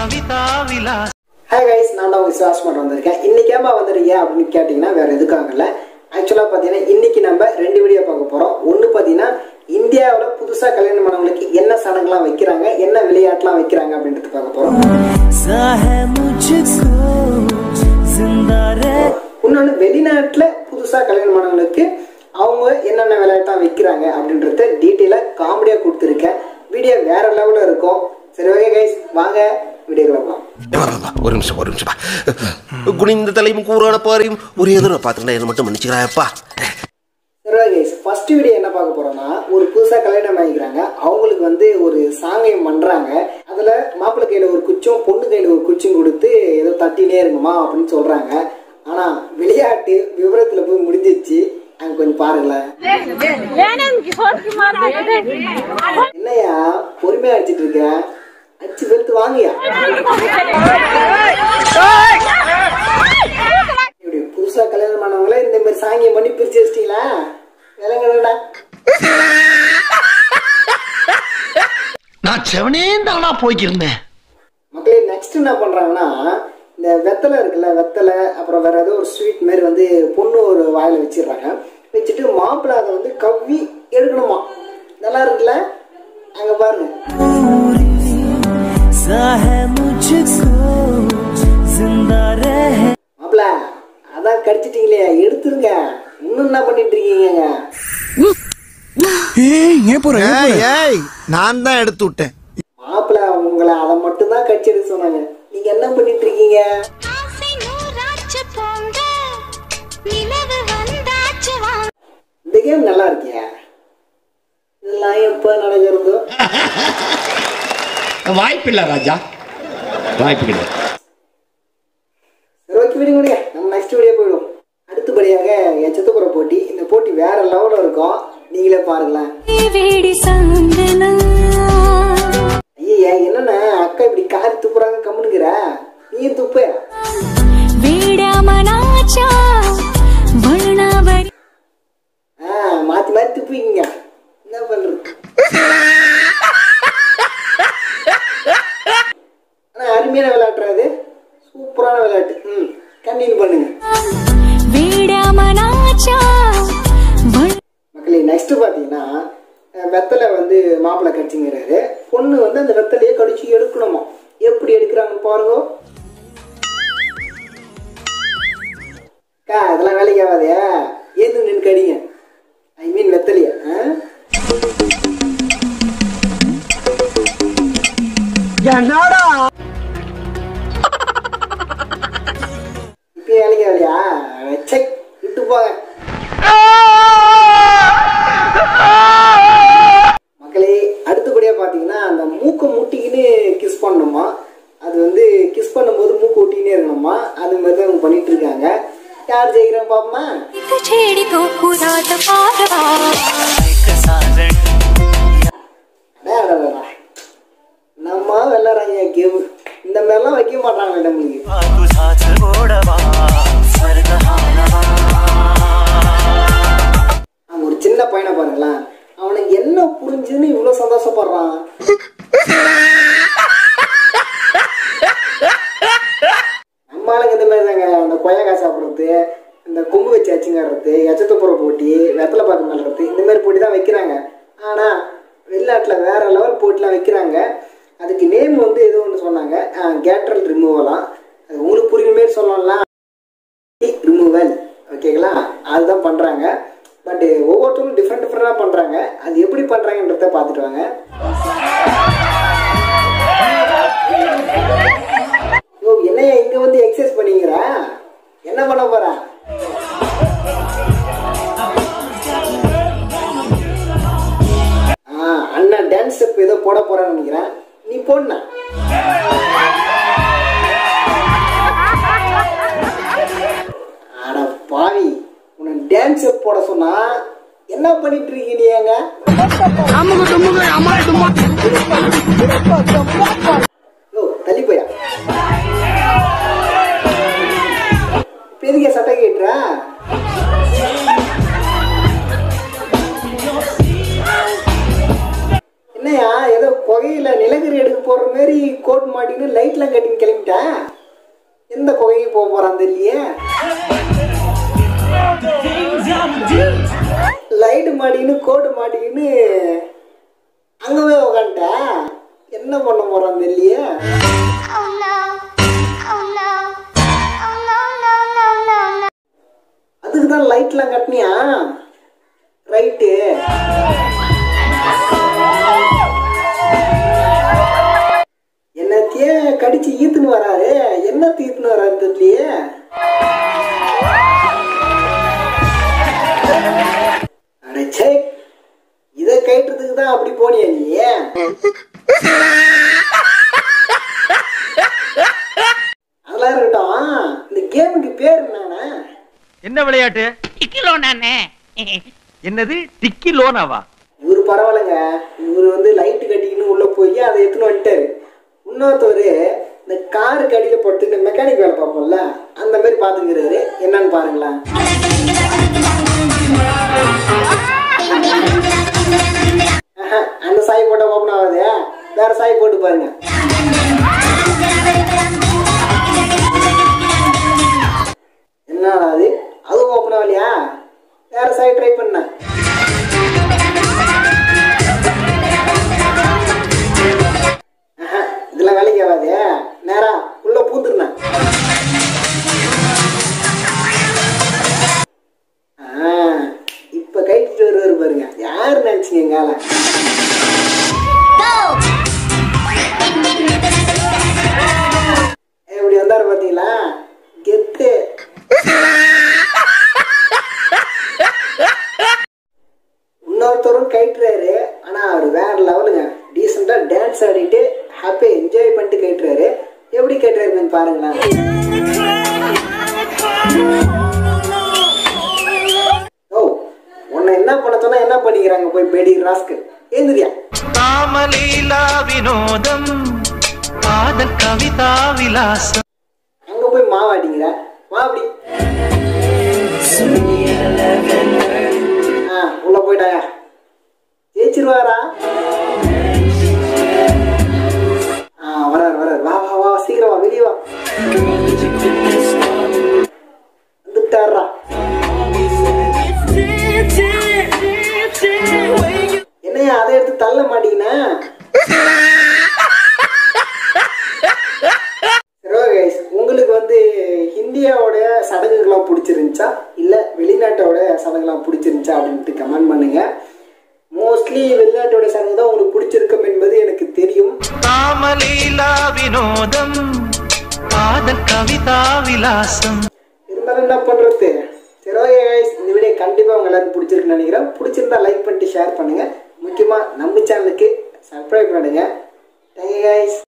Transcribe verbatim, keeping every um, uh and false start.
Hi guys, நான் தான் விசுவாஸ் மட்டும் வந்திருக்கேன். இன்னைக்கு ஏமா வந்திருக்கீங்க அப்படின்னு கேட்டிங்கன்னா வேற எதுக்காக இல்ல. ஆக்சுவலா பாத்தீங்கன்னா இன்னைக்கு நம்ம ரெண்டு வீடியோ பார்க்க போறோம். ஒன்னு பாத்தீங்கன்னா இந்தியாவுல புதுசா கல்யாணம் பண்ணவங்களுக்கு என்ன சடங்குலாம் வைக்கிறாங்க, என்ன விளையாட்டுலாம் வைக்கிறாங்க அப்படின்றது பார்க்க போறோம். இன்னொன்னு வெளிநாட்டுல புதுசா கல்யாணம் பண்ணவங்களுக்கு அவங்க என்னென்ன விளையாட்டுலாம் வைக்கிறாங்க அப்படின்றத டீட்டெயிலா காமெடியா கொடுத்துருக்கேன். வீடியோ வேற லெவல்ல இருக்கும். சரி ஓகே கைஸ், வாங்க வீடியோக்குள்ள போலாம். ஒரு நிமிஷம் ஒரு நிமிஷம் குனிந்த தலையும் கூறான பாறையும் ஒரு எதிர பாத்துக்கிட்டா என்ன மட்டும் மன்னிச்சுக்கிறாயப்பா. சரி கைஸ், ஃபர்ஸ்ட் வீடியோ என்ன பார்க்க போறோம்னா ஒரு புதுசா கல்யாணம் பண்ணிக்கிறாங்க. அவங்களுக்கு வந்து ஒரு சாங்கியம் பண்றாங்க. அதுல மாப்பிள்ளை கையில ஒரு குச்சும் பொண்ணு கையில ஒரு குச்சும் கொடுத்து ஏதோ தட்டினே இருக்குமா அப்படின்னு சொல்றாங்க. ஆனா விளையாட்டு விவரத்துல போய் முடிஞ்சிச்சு. அங்க கொஞ்சம் பாருங்களேன். என்னையா பொறுமையா அடிச்சிட்டு இருக்க, அச்சு வெளுத்து வாங்கியா. புதுசா கல்யாணம் பண்ணவங்கள இந்த மாதிரி சாங்கியம் பண்ணி பிரிச்சு வச்சிட்டீங்களா? விலங்கடா நான் செவனே தானா போய்க்கிருந்தேன். மக்களே நெக்ஸ்ட் என்ன பண்றாங்கன்னா இந்த வெத்தலை இருக்குல்ல, வெத்தலை அப்புறம் வேற ஏதோ ஒரு ஸ்வீட் மாதிரி வந்து பொண்ணு ஒரு வாயில வச்சிடுறாங்க. வச்சுட்டு மாப்பிள்ளை அதை வந்து கவ்வி எடுக்கணுமா. நல்லா இருக்குல்ல, அங்க பாருங்க. மாப்பிள்ள அதான் கடிச்சிட்டீங்களே, எடுத்துருங்க. இன்னும் என்ன பண்ணிட்டு இருக்கீங்க? நான் தான் எடுத்து விட்டேன். மாப்பிள்ள உங்களை அதை மட்டும் தான் கடிச்சு எடுக்க சொன்னாங்க. நீங்க என்ன பண்ணிட்டு இருக்கீங்க? இந்த கேம் நல்லா இருக்கியா? இதெல்லாம் எப்ப நடக்கிறதோ? வாய்ப்பு இல்ல ராஜா, வாய்ப்பு கிடையாது. சரி ஓகே, வீடியோ நம்ம நெக்ஸ்ட் வீடியோ போயிடும். அடுத்தபடியாக என் சித்தப்புற போட்டி. இந்த போட்டி வேற லெவல்ல இருக்கும், நீங்களே பாருங்களேன். ஐயா என்னன்னா அக்கா இப்படி காரி துப்புறாங்க, கம்முனுங்கிற நீ துப்பு. மாத்தி மாத்தி துப்பிங்க, என்ன பண்றது? ஆனா அருமையான விளையாட்டுறாது, சூப்பரான விளையாட்டு. ம் கண்டினியூ பண்ணுங்க மக்களே. நெக்ஸ்ட் பாத்தீங்கன்னா வெத்தலை வந்து மாப்பிள்ளை கடிச்சுங்கிறாரு. பொண்ணு வந்து அந்த வெத்தலையே கடிச்சு எடுக்கணுமா. எப்படி எடுக்கிறாங்கன்னு பாருங்க. கா இதெல்லாம் வேலைக்கு ஆகாதே, ஏந்து நின்று கடிங்க. ஐ மீன் வெத்தலையா. இப்ப வேலைக்கு ஆகலையா? செக் விட்டு போங்க மக்களே. அடுத்தபடியா பாத்தீங்கன்னா அந்த மூக்கை முட்டிக்கின்னு கிஸ் பண்ணணுமா. அது வந்து கிஸ் பண்ணும்போது மூக்கு ஒட்டிக்கினே இருக்கணுமா. அது மாதிரி தான் அவங்க பண்ணிட்டு இருக்காங்க. யார் ஜெயிக்கிறேன் பாப்போமா? நம்ம விளையாடுறாங்க கேம். இந்த மாதிரிலாம் வைக்க மாட்டாங்க நம்மளுக்கு. அங்க ஒரு சின்ன பையனை பாருங்களேன், அவனுக்கு என்ன புரிஞ்சுன்னு இவ்வளவு சந்தோஷப்படுறான். நம்ம ஆளுங்க இந்த மாதிரி தாங்க. அந்த கொய்யாக்காய் சாப்பிட்றது, இந்த கொம்பு வச்சு அச்சுங்கிறது, எச்சத்துப்புற போட்டி, வெத்தலை பாக்கு நல்றது, இந்த மாதிரி போட்டி தான் வைக்கிறாங்க. ஆனா வெளிநாட்டுல வேற லெவல் போட்டிலாம் வைக்கிறாங்க. அதுக்கு நேம் வந்து ஏதோ ஒன்று சொன்னாங்க, கேட்ரல் ரிமூவலாம். அது உங்களுக்கு புரியுற மாதிரி சொல்லலாம், ரிமூவல். ஓகேங்களா, அதுதான் பண்றாங்க. பட் ஒவ்வொருத்தரும் டிஃப்ரெண்ட் டிஃப்ரெண்டா பண்றாங்க. அது எப்படி பண்றாங்கன்றத பார்த்துட்டு வாங்க. ஓ என்னையா இங்க வந்து எக்ஸசைஸ் பண்ணிக்கிற, என்ன பண்ண போற? அண்ணன் டான்ஸ் ஸ்டெப் ஏதோ போட போறான்னு நினைக்கிறேன். நீ போடுன அட பாவி, உன்னை டான்ஸ் ஸ்டெப் போட சொன்னா என்ன பண்ணிட்டு இருக்கீங்க? தள்ளி போயா பெரிய சட்டை கேட்டுற. என்னையா ஏதோ புகையில நிலக்கரி எடுக்க போடுற மாதிரி கோட் மாட்டின்னு லைட்லாம் கட்டின்னு கிளம்பிட்டா. எந்த குகைக்கு போக போறான் தெரியலையே. லைட்டு மாட்டின்னு கோட்டு மாட்டிக்கின்னு அங்கவே உக்காண்டா. என்ன பண்ண போறான் தெரியலையே. அதுக்குதான் லைட்லாம் கட்டினியா? ரைட்டு. என்னத்தையே கடிச்சு ஈத்துன்னு வராரு. என்ன தீத்துன்னு வராரு தெரியலையே. அடச்சே, இதை கேட்டுறதுக்கு தான் அப்படி போனியா நீ? அதெல்லாம் இருக்கட்டும், இந்த கேமுக்கு பேர் என்னன்னா? என்ன விளையாட்டு? டிக்கிலோனானே. என்னது டிக்கிலோனாவா? இவரு பரவாயில்லைங்க. இவரு வந்து லைட்டு கட்டிக்கின்னு உள்ள போய் அதை எடுத்துன்னு வந்துட்டாரு. இன்னொருத்தவரு இந்த காரு கடியில போட்டு மெக்கானிக் வேலை பார்ப்போம்ல, அந்த மாதிரி பாத்துக்கிறாரு. என்னன்னு பாருங்களேன். அந்த சாய் போட்டா ஓப்பன் ஆகாது, வேற சாய் போட்டு பாருங்க. என்ன அது? அதுவும் ஓப்பன் ஆகலையா? வேற சாய் ட்ரை பண்ண. இதெல்லாம் வேலைக்கு ஆகாது, நேரா உள்ள பூந்துருந்தேன். இப்ப கைட்டு வருவாரு பாருங்க. யாரு நினைச்சீங்க எங்கால? எப்படி வந்தாரு பாத்தீங்களா? கெத்து. இன்னொருத்தரும் கைட்டுறாரு. ஆனா அவரு வேற லெவலுங்க. டீசெண்டா டான்ஸ் ஆடிட்டு ஹாப்பியா என்ஜாய் பண்ணிட்டு கைட்டுறாரு. எப்படி கைட்டுறாருன்னு பாருங்களேன். ஓ, உன்னை என்ன பண்ண சொன்னா என்ன பண்ணிக்கிறாங்க போய் பேடி ராஸ்க்கு. ஏந்திரியா? காமலீலா வினோதம் காதல் கவிதா விலாசம். அங்க போய் மாவாடிங்கிற வா. அப்படி உள்ள போயிட்டாயா? ஜெயிச்சிருவாரா? வராரு வராரு. வா வா வா, சீக்கிரம் வா, வெளியே வா. வந்துட்டாரா? என்னையா அதை எடுத்து தள்ள மாட்டீங்கன்னா? உங்களுக்கு வந்து இந்தியாவோட சடங்குகள்லாம் பிடிச்சிருந்துச்சா இல்ல வெளிநாட்டோட சடங்குலாம் பிடிச்சிருந்துச்சா அப்படின்ட்டு கமெண்ட் பண்ணுங்க. மோஸ்ட்லி வெளிநாட்டோட சடங்கு தான் உங்களுக்கு பிடிச்சிருக்கும் என்பது எனக்கு தெரியும். காமலீலா வினோதம் காதல் கவிதா விலாசம். இருந்தாலும் என்ன பண்றது? சரி, ஓகே கைஸ், இந்த வீடியோ கண்டிப்பா உங்க எல்லாரும் பிடிச்சிருக்குன்னு நினைக்கிறேன். பிடிச்சிருந்தா லைக் பண்ணிட்டு ஷேர் பண்ணுங்க. முக்கியமா நம்ம சேனலுக்கு சப்ஸ்கிரைப் பண்ணுங்க. Thank you guys.